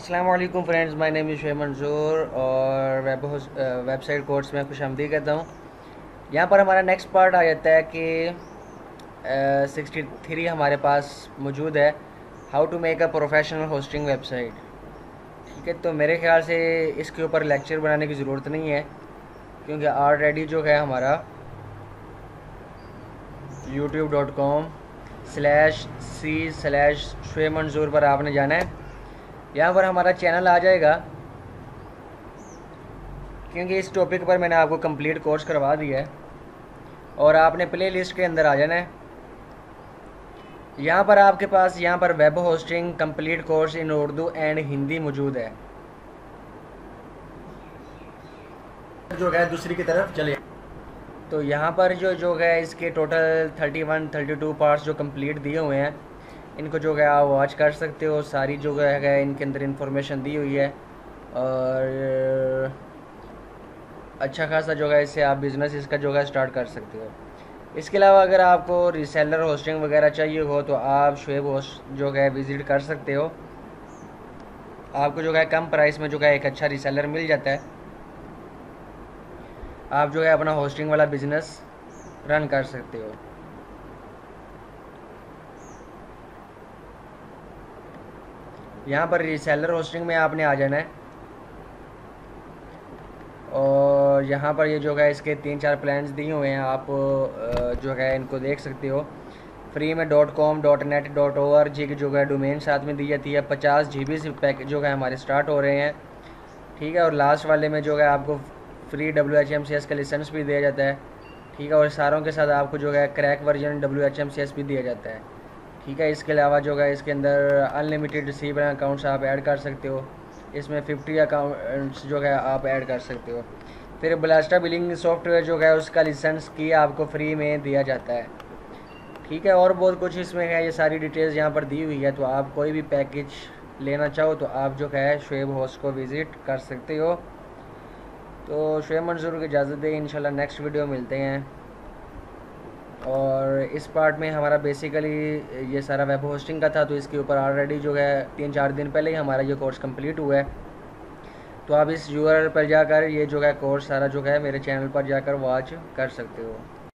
अस्सलाम वालेकुम friends, my name is Shoaib Manzoor और वेबसाइट कोर्स में खुशामदीद कहता हूँ। यहाँ पर हमारा नेक्स्ट पार्ट आ जाता है कि 63 हमारे पास मौजूद है, how to make a professional hosting website. ठीक है, तो मेरे ख्याल से इसके ऊपर लेक्चर बनाने की ज़रूरत नहीं है, क्योंकि ऑलरेडी जो है हमारा youtube.com/c/शुएब मंजूर पर आपने जाना है। यहाँ पर हमारा चैनल आ जाएगा, क्योंकि इस टॉपिक पर मैंने आपको कंप्लीट कोर्स करवा दिया है। और आपने प्ले लिस्ट के अंदर आ जाना है। यहाँ पर आपके पास यहाँ पर web hosting complete course in Urdu and Hindi मौजूद है। जो है दूसरी की तरफ चले, तो यहाँ पर जो है इसके टोटल 31-32 पार्ट्स जो कंप्लीट दिए हुए हैं, इनको जो है आप वॉच कर सकते हो। सारी जो है इनके अंदर इंफॉर्मेशन दी हुई है और अच्छा खासा जो है इससे आप बिज़नेस इसका जो है स्टार्ट कर सकते हो। इसके अलावा अगर आपको रीसेलर होस्टिंग वगैरह चाहिए हो तो आप शुएब होस्ट जो है विज़िट कर सकते हो। आपको जो है कम प्राइस में जो है एक अच्छा रीसेलर मिल जाता है। आप जो है अपना होस्टिंग वाला बिज़नेस रन कर सकते हो। यहाँ पर रीसेलर होस्टिंग में आपने आ जाना है और यहाँ पर ये जो है इसके 3-4 प्लान्स दिए हुए हैं, आप जो है इनको देख सकते हो। फ्री में .com, .net, .org की जो है डोमेन साथ में दी जाती है। 50 GB से पैक जो है हमारे स्टार्ट हो रहे हैं। ठीक है, और लास्ट वाले में जो है आपको फ्री WHMCS का लाइसेंस भी दिया जाता है। ठीक है, और सारों के साथ आपको जो है क्रैक वर्जन WHMCS भी दिया जाता है। ठीक है, इसके अलावा जो है इसके अंदर अनलिमिटेड सी अकाउंट्स आप ऐड कर सकते हो। इसमें 50 अकाउंट्स जो है आप ऐड कर सकते हो। फिर ब्लास्टर बिलिंग सॉफ्टवेयर जो है उसका लाइसेंस की आपको फ्री में दिया जाता है। ठीक है, और बहुत कुछ इसमें है, ये सारी डिटेल्स यहाँ पर दी हुई है। तो आप कोई भी पैकेज लेना चाहो तो आप जो है शुएब होस्ट को विज़िट कर सकते हो। तो शुएब मंजूर की इजाज़त दें, इंशाल्लाह नेक्स्ट वीडियो मिलते हैं। और इस पार्ट में हमारा बेसिकली ये सारा वेब होस्टिंग का था, तो इसके ऊपर ऑलरेडी जो है 3-4 दिन पहले ही हमारा ये कोर्स कंप्लीट हुआ है। तो आप इस URL पर जाकर ये जो है कोर्स सारा जो है मेरे चैनल पर जाकर वॉच कर सकते हो।